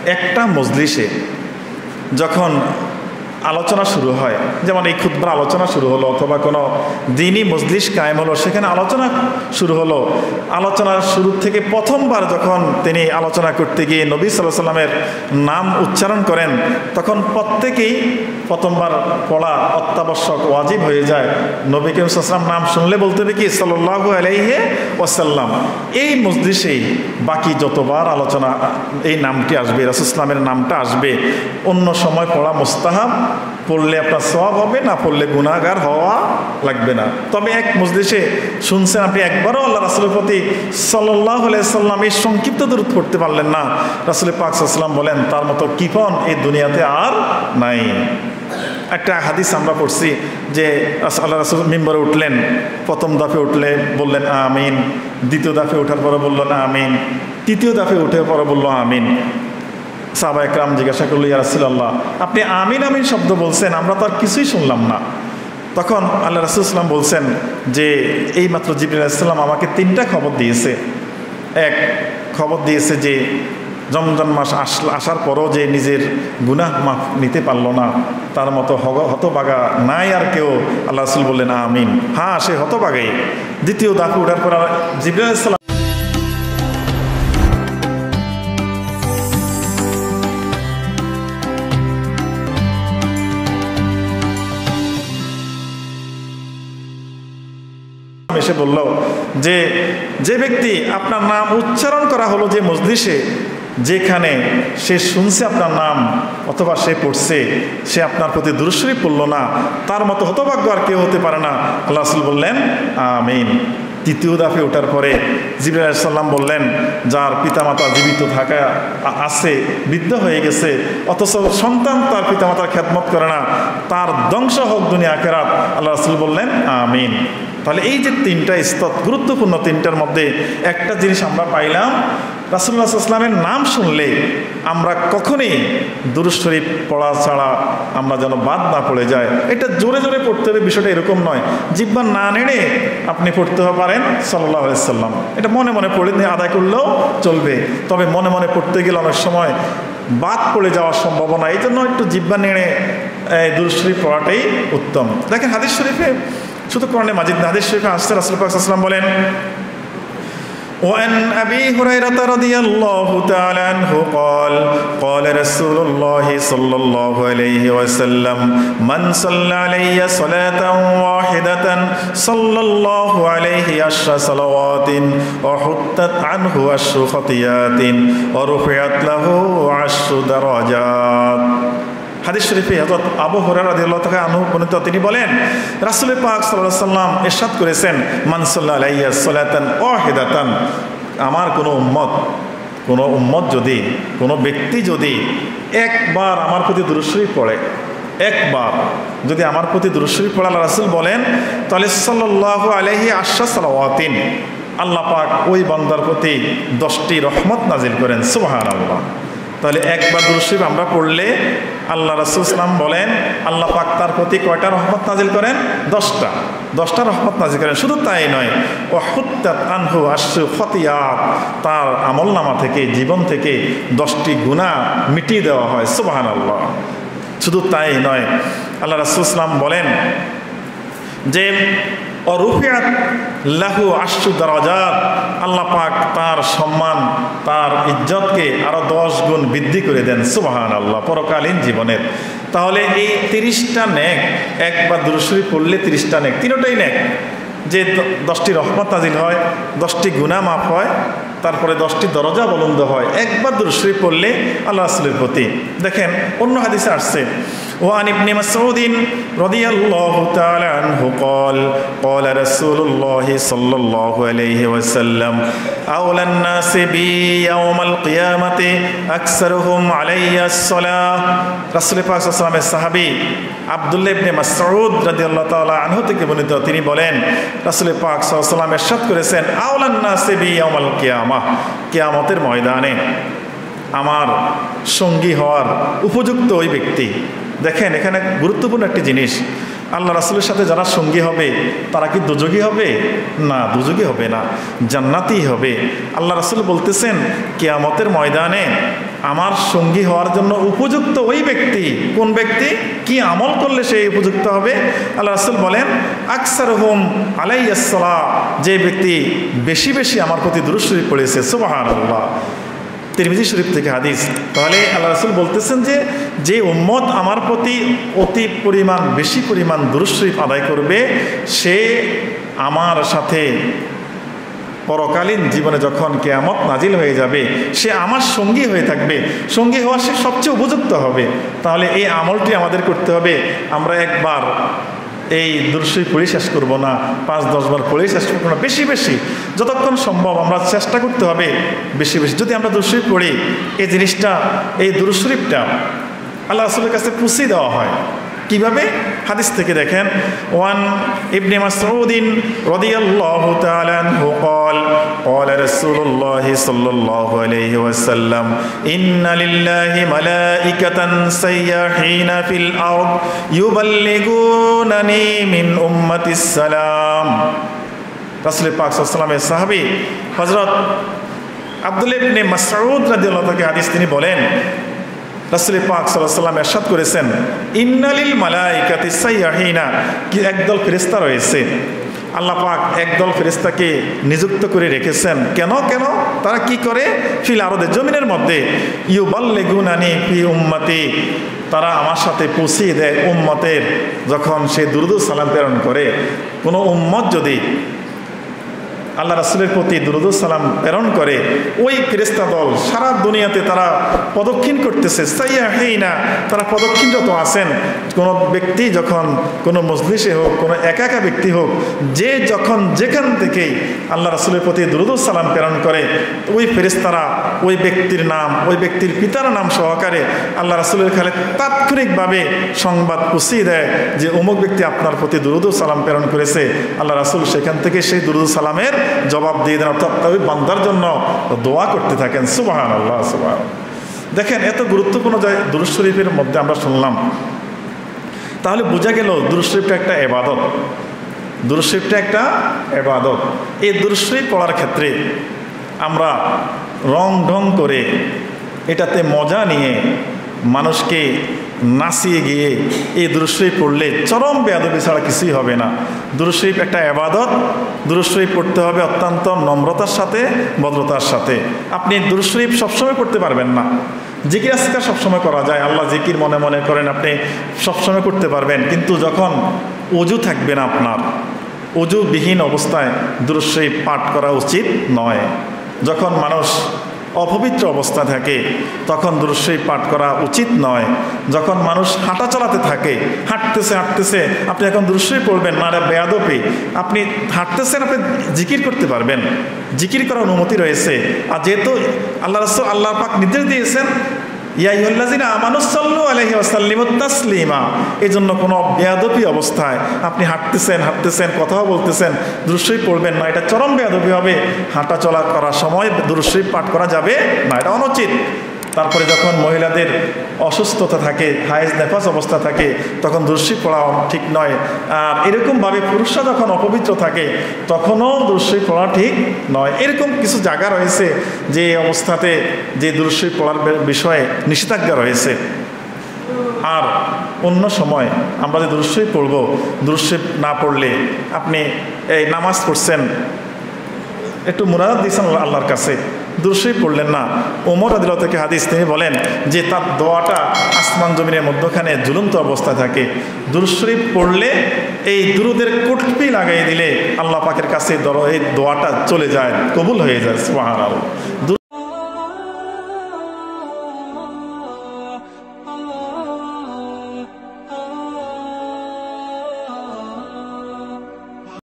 একটা মজলিসে যখন আলোচনা শুরু হয়, যেমন এই খুতবার আলোচনা শুরু হলো অথবা কোনো দিনই মজলিস কায়েম হলো, সেখানে আলোচনা শুরু হলো। আলোচনার শুরু থেকে প্রথমবার যখন তিনি আলোচনা করতে গিয়ে নবী সাল্লাল্লাহু আলাইহি ওয়াসাল্লামের নাম উচ্চারণ করেন, তখন প্রত্যেকেই প্রথমবার পড়া অত্যাবশ্যক, ওয়াজিব হয়ে যায়। নবী করিম সাল্লাল্লাহু আলাইহি ওয়াসাল্লাম নাম শুনলে বলতে হবে কি সাল্লাল্লাহু আলাইহি ওয়াসাল্লাম। এই মজলিসেই বাকি যতবার আলোচনা এই নামটি আসবে, রাসূল ইসলামের নামটা আসবে, অন্য সময় পড়া মুস্তাহাব, পড়লে আপনার সওয়াব হবে, না পড়লে গুনাহগার হওয়া লাগবে না। তবে এক মজলিসে শুনছেন আপনি একবারও আল্লাহ রাসূলের প্রতি সাল্লাল্লাহু আলাইহি ওয়াসাল্লাম এই সংক্ষিপ্ত দরুদ পড়তে পারলেন না, রাসূল পাক সাল্লাল্লাহু আলাইহি ওয়াসাল্লাম বলেন তার মতো কৃপণ এই দুনিয়াতে আর নাই। একটা হাদিস আমরা পড়ছি যে আল্লাহ রাসূল মিম্বরে উঠলেন, প্রথম দফে উঠলে বললেন আমিন, দ্বিতীয় দফে ওঠার পরে বললেন আমিন, তৃতীয় দফে উঠে পরে বলল আমিন। সাহাবা একরাম জিজ্ঞাসা করল, ইয়া রাসূলুল্লাহ, আপনি আমিন আমিন শব্দ বলছেন, আমরা তো আর কিছুই শুনলাম না। তখন আল্লাহ রাসূল সাল্লাম বলছেন যে এইমাত্র জিবরিল আলাইহিস সালাম আমাকে 3টা খবর দিয়েছে। এক, খবর দিয়েছে যে রমজান মাস আসার পরও যে নিজের গুনাহ মাফ নিতে পারল না, তার মতো হতভাগা নাই আর কেউ। আল্লাহ রাসূল বললেন আমিন, হ্যাঁ সে হতভাগাই। দ্বিতীয় দাফে ওঠার পর জিবরিল আলাইহিস সালাম এসে বলল যে যে ব্যক্তি আপনার নাম উচ্চারণ করা হলো যে মজলিসে, যেখানে সে শুনছে আপনার নাম অথবা সে পড়ছে, সে আপনার প্রতি দুরূদ শরীফ পড়ল না, তার মতো হতভাগ্য আর কেউ হতে পারে না। আল্লাহ রাসূল বললেন আমিন। তৃতীয় দাফে ওঠার পরে জিবরাইল আলাইহিস সালাম বললেন, যার পিতামাতা জীবিত থাকা আছে, বৃদ্ধ হয়ে গেছে, অথচ সন্তান তার পিতামাতার খেদমত করে না, তার ধ্বংস হোক দুনিয়া আখিরাত। আল্লাহ রাসূল বললেন আমিন। তাহলে এই যে 3টা স্তর, গুরুত্বপূর্ণ 3টার মধ্যে একটা জিনিস আমরা পাইলাম, রাসূলুল্লাহ সাল্লাল্লাহু আলাইহি ওয়াসাল্লামের নাম শুনলে আমরা কখনোই দুরূদ শরীফ পড়া ছাড়া আমরা যেন বাদ না পড়ে যায়। এটা জোরে জোরে পড়তে হবে বিষয়টা এরকম নয়, জিহ্বা না নেড়ে আপনি পড়তে পারেন সাল্লাল্লাহু আলাইহি ওয়াসাল্লাম, এটা মনে মনে পড়ে নিয়ে আদায় করলেও চলবে। তবে মনে মনে পড়তে গেলে অনেক সময় বাদ পড়ে যাওয়ার সম্ভাবনা, এই জন্য একটু জিহ্বা নেড়ে দুরূদ শরীফ পড়াটাই উত্তম। দেখেন হাদিস শরীফে, শুধু কোরআনে মাজিদ না, হাদিস শরীফে আসছে রাসূল পাক সাল্লাল্লাহু আলাইহি ওয়াসাল্লাম বলেন, وعن أبي هريرة رضي الله تعالى عنه قال قال رسول الله صلى الله عليه وسلم من صلى علي صلاة واحدة صلى الله عليه 10 صلوات وحطت عنه 10 خطيئات ورفعت له 10 درجات। হাদিস শরীফে হযরত আবু হুরায়রা রাদিয়াল্লাহু তাআলা আনহু বর্ণিত, তিনি বলেন রাসূল পাক সাল্লাল্লাহু আলাইহি ওয়াসাল্লাম ইরশাদ করেছেন, মান সাল্লা আলাইয়া সালাতান ওয়াহিদাতান, আমার কোনো উম্মত যদি, কোনো ব্যক্তি যদি একবার আমার প্রতি দুরূদ শরীফ পড়ে, একবার যদি আমার প্রতি দুরূদ শরীফ পড়ে, আল্লাহ রাসূল বলেন তাহলে সাল্লাল্লাহু আলাইহি 10 সালাওয়াতিন, আল্লাহ পাক ওই বান্দার প্রতি 10টি রহমত নাজিল করেন। সুবহানাল্লাহ। তাহলে একবার দুরূদ শরীফ আমরা পড়লে আল্লাহ রাসূল সাল্লাল্লাহু আলাইহি ওয়াসাল্লাম বলেন আল্লাহ পাক তার প্রতি কয়টা রহমত নাজিল করেন? 10টা রহমত নাজিল করেন। শুধু তাই নয়, ওয়াহুত্তাত আনহু 10 খতিয়াত, তার আমলনামা থেকে, জীবন থেকে 10টি গুনাহ মিটিয়ে দেওয়া হয়। সুবহানাল্লাহ। শুধু তাই নয়, আল্লাহ রাসূল সাল্লাল্লাহু আলাইহি ওয়াসাল্লাম বলেন যে অরুফিয়াত লাহু 10 দারাজাত, আল্লাহ পাক তার সম্মান, তার ইজ্জতকে আরো 10 গুণ বৃদ্ধি করে দেন। সুবহানাল্লাহ। পরকালীন জীবনের। তাহলে এই 30টা নেক, একবার দুরূদ শরীফ পড়লে 30টা নেক, তিনটাই নেক, যে 10টি রহমত নাজিল হয়, 10টি গুনাহ মাফ হয়, তারপরে 10টি দরজা বুলন্দ হয় একবার দুরূদ শরীফ পড়লে আল্লাহ রাসূলের প্রতি। দেখেন অন্য হাদিসে আসছে, وعن ابن مسعود رضي الله تعالى عنه قال قال رسول الله صلى الله عليه وسلم أولى الناس بي يوم القيامة أكثرهم علي الصلاة। রাসূল পাক সাল্লাল্লাহু আলাইহি ওয়াসাল্লামের সাহাবী আব্দুল্লাহ ইবনে মাসউদ রাদিয়াল্লাহু তাআলা আনহু থেকে বর্ণিত, তিনি বলেন রাসূল পাক সাল্লাল্লাহু আলাইহি ওয়াসাল্লাম ইরশাদ করেছেন, আওলান নাস বি ইয়াউমাল কিয়ামাহ, কিয়ামতের ময়দানে আমার সঙ্গী হওয়ার উপযুক্ত ওই ব্যক্তি। দেখেন এখানে গুরুত্বপূর্ণ একটি জিনিস, আল্লাহ রাসূলের সাথে যারা সঙ্গী হবে তারা কি দুজগী হবে? না, দুজগী হবে না, জান্নাতি হবে। আল্লাহ রাসূল বলতেছেন কিয়ামতের ময়দানে আমার সঙ্গী হওয়ার জন্য উপযুক্ত ওই ব্যক্তি কোন ব্যক্তি, কি আমল করলে সে উপযুক্ত হবে? আল্লাহ রাসূল বলেন আকসারুহুম আলাইহিস সালাহ, যে ব্যক্তি বেশি বেশি আমার প্রতি দুরূদ শরীফ পড়েছে। সুবহানাল্লাহ, তিরমিজি শরীফ থেকে হাদিস। তাহলে আল্লাহ রাসূল বলতেছেন যে উম্মত আমার প্রতি অতি পরিমাণ বেশি পরিমাণ দুরূদ শরীফ আদায় করবে, সে আমার সাথে পরকালীন জীবনে যখন কিয়ামত নাজিল হয়ে যাবে সে আমার সঙ্গী হয়ে থাকবে, সঙ্গী হওয়া সে সবচেয়ে উপযুক্ত হবে। তাহলে এই আমলটি আমাদের করতে হবে। আমরা একবার এই দুরূদ শরীফ পড়ে শেষ করবো না, 5-10 বার পড়ে শেষ করবো না, বেশি বেশি যতক্ষণ সম্ভব আমরা চেষ্টা করতে হবে বেশি বেশি। যদি আমরা দুরূদ শরীফ পড়ি, এই জিনিসটা, এই দুরূদ শরীফটা আল্লাহ রাসূলের কাছে পৌঁছে দেওয়া হয়। কিভাবে? হাদিস থেকে দেখেন, ওয়ান ইবনে মাসউদিন রাদিয়াল্লাহু তাআলা আনহু قال قال رسول الله صلى الله عليه وسلم إن لله ملائكة سياحين في الأرض يبلغونني من أمتي السلام। রাসূল পাক সাল্লাল্লাহু আলাইহি ওয়াসাল্লামের সাহাবী হযরত আব্দুল্লাহ ইবনে মাসউদ রাদিয়াল্লাহু তাআলা হাদিস তিনি বলেন, রাসূল পাক সাল্লাল্লাহু আলাইহি ওয়াসাল্লাম ইরশাদ করেছেন, ইন্নালিল মালাইকাতি সাইয়াহিনা, কি একদল ফেরেশতা রয়েছে। আল্লাহ পাক একদল ফেরেশতাকে নিযুক্ত করে রেখেছেন। কেন কেন তারা কি করে? ফিল আরদে, জমিনের মধ্যে, ইউবাল্লিগুনানি ফি উম্মতি, তারা আমার সাথে পৌঁছিয়ে দেয় উম্মতের, যখন সে দুরূদ সালাম প্রেরণ করে। কোনো উম্মত যদি আল্লাহ রাসূলের প্রতি দুরূদ সালাম প্রেরণ করে, ওই ফেরেশতা দল সারা দুনিয়াতে তারা প্রদক্ষিণ করতেছে। সাইয়াহিনা, তারা প্রদক্ষিণরত আছেন। কোনো ব্যক্তি যখন কোনো মজলিসে হোক, কোনো একা একা ব্যক্তি হোক, যে যখন যেখান থেকেই আল্লাহ রাসূলের প্রতি দুরূদ সালাম প্রেরণ করে, ওই ফেরেশতারা ওই ব্যক্তির নাম, ওই ব্যক্তির পিতার নাম সহকারে আল্লাহ রাসূলের কাছে তাৎক্ষণিকভাবে সংবাদ পৌঁছিয়ে দেয় যে অমুক ব্যক্তি আপনার প্রতি দুরূদ সালাম প্রেরণ করেছে। আল্লাহ রাসূল সেখান থেকে সেই দুরূদ সালামের জবাব দিয়ে দেন, অর্থাৎ ওই বান্দার জন্য দোয়া করতে থাকেন। সুবহানাল্লাহ, সুবহানাল্লাহ। দেখেন এত গুরুত্বপূর্ণ দুরূদ শরীফের মধ্যে আমরা শুনলাম, তাহলে বোঝা গেল দুরূদ শরীফটা একটা ইবাদত। দুরূদ শরীফটা একটা ইবাদত। এই দুরূদ শরীফ পড়ার ক্ষেত্রে আমরা রং ঢং করে, এটাতে মজা নিয়ে মানুষকে নাচিয়ে গিয়ে এই দুরূদ শরীফ পড়লে চরম বেয়াদবি ছাড়া কিছুই হবে না। দুরূদ শরীফ একটা ইবাদত। দুরূদ শরীফ পড়তে হবে অত্যন্ত নম্রতার সাথে, ভদ্রতার সাথে। আপনি দুরূদ শরীফ সবসময় পড়তে পারবেন না। জিকির আজকার সবসময় করা যায়, আল্লাহ জিকির মনে মনে করেন, আপনি সবসময় করতে পারবেন। কিন্তু যখন ওযু থাকবে না আপনার, ওযুবিহীন অবস্থায় দুরূদ শরীফ পাঠ করা উচিত নয়। যখন মানুষ অপবিত্র অবস্থা থাকে তখন দুরূদ শরীফ পাঠ করা উচিত নয়। যখন মানুষ হাঁটা চালাতে থাকে, হাঁটতেছে আপনি এখন দুরূদ শরীফ পড়বেন না, এটা বেয়াদবি। আপনি হাঁটতেছেন, আপনি জিকির করতে পারবেন, জিকির করার অনুমতি রয়েছে। আর যেহেতু আল্লাহ রাসূল, আল্লাহ পাক নির্দেশ দিয়েছেন, ইয়া আইয়ুহাল্লাযিনা আমানু সাল্লু আলাইহি ওয়া সাল্লিমু তাসলিমা, এই জন্য কোনো বেয়াদবি অবস্থায় আপনি হাঁটতেছেন কথাও বলতেছেন, দুরূদ শরীফ পড়বেন না, এটা চরম বেয়াদবি হবে। হাঁটা চলা করার সময় দুরূদ শরীফ পাঠ করা যাবে না, এটা অনুচিত। তারপরে যখন মহিলাদের অসুস্থতা থাকে, হায়েজ নেফাস অবস্থা থাকে, তখন দুরূদ শরীফ পড়া ঠিক নয়। আর এরকমভাবে পুরুষরা যখন অপবিত্র থাকে তখনও দুরূদ শরীফ পড়া ঠিক নয়। এরকম কিছু জায়গা রয়েছে যে অবস্থাতে যে দুরূদ শরীফ পড়ার বিষয়ে নিষেধাজ্ঞা রয়েছে। আর অন্য সময় আমরা যে দুরূদ শরীফ পড়ব, দুরূদ শরীফ না পড়লে আপনি এই নামাজ পড়ছেন, একটু মুনাজাত দিয়েছেন আল্লাহর কাছে, দুরূদ শরীফ পড়লেন না। ওমর রাদিয়াল্লাহু থেকে হাদিস, তিনি বলেন যে তার দোয়াটা আসমান জমিনের মধ্যখানে ঝুলন্ত অবস্থায় থাকে। দুরূদ শরীফ পড়লে এই দুরুদের কুটপি লাগাই দিলে আল্লাহ পাকের কাছে এই দোয়াটা চলে যায়, কবুল হয়ে যায়। সুবহানাল্লাহ।